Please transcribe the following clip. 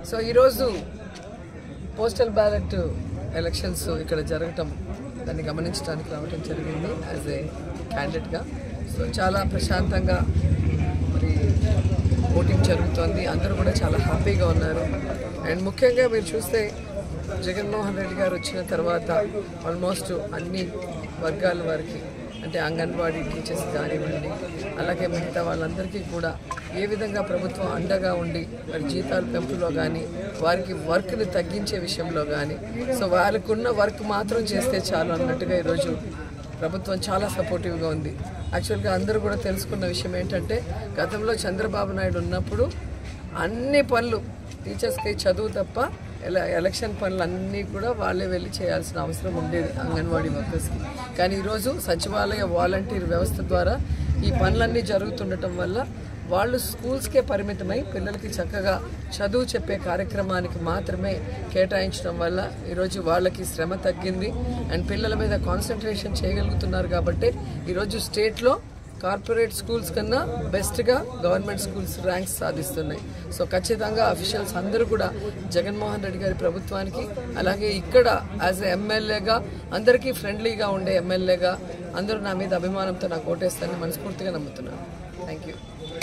So ఈరోజు postal ballot elections ఇక్కడ జరగటం దాన్ని గమనించడానికి రావడం జరిగింది యాజ్ ఏ క్యాండిడేట్గా. సో చాలా ప్రశాంతంగా మరి ఓటింగ్ జరుగుతోంది. అందరూ కూడా చాలా హ్యాపీగా ఉన్నారు. అండ్ ముఖ్యంగా మీరు చూస్తే జగన్మోహన్ రెడ్డి గారు వచ్చిన తర్వాత ఆల్మోస్ట్ అన్ని వర్గాల వారికి అంటే అంగన్వాడీ టీచర్స్ కానివ్వండి, అలాగే మిగతా వాళ్ళందరికీ కూడా ఏ విధంగా ప్రభుత్వం అండగా ఉండి మరి జీతాల పెంపులో కానీ వారికి వర్క్ని తగ్గించే విషయంలో కానీ సో వాళ్ళకు ఉన్న వర్క్ మాత్రం చేస్తే చాలు అన్నట్టుగా ఈరోజు ప్రభుత్వం చాలా సపోర్టివ్గా ఉంది. యాక్చువల్గా అందరూ కూడా తెలుసుకున్న విషయం ఏంటంటే గతంలో చంద్రబాబు నాయుడు ఉన్నప్పుడు అన్ని పనులు టీచర్స్కి చదువు తప్ప ఎలక్షన్ పనులు అన్నీ కూడా వాళ్ళే వెళ్ళి చేయాల్సిన అవసరం ఉండేది అంగన్వాడీ వర్కర్స్కి. కానీ ఈరోజు సచివాలయ వాలంటీర్ వ్యవస్థ ద్వారా ఈ పనులన్నీ జరుగుతుండటం వల్ల వాళ్ళు స్కూల్స్కే పరిమితమై పిల్లలకి చక్కగా చదువు చెప్పే కార్యక్రమానికి మాత్రమే కేటాయించడం వల్ల ఈరోజు వాళ్ళకి శ్రమ తగ్గింది అండ్ పిల్లల మీద కాన్సన్ట్రేషన్ చేయగలుగుతున్నారు. కాబట్టి ఈరోజు స్టేట్లో కార్పొరేట్ స్కూల్స్ కన్నా బెస్ట్గా గవర్నమెంట్ స్కూల్స్ ర్యాంక్స్ సాధిస్తున్నాయి. సో ఖచ్చితంగా అఫీషియల్స్ అందరూ కూడా జగన్మోహన్ రెడ్డి గారి ప్రభుత్వానికి అలాగే ఇక్కడ యాజ్ ఎ ఎమ్మెల్యేగా అందరికీ ఫ్రెండ్లీగా ఉండే ఎమ్మెల్యేగా అందరూ నా మీద అభిమానంతో నాకు ఓటేస్తారని మనస్ఫూర్తిగా నమ్ముతున్నాను. Thank you.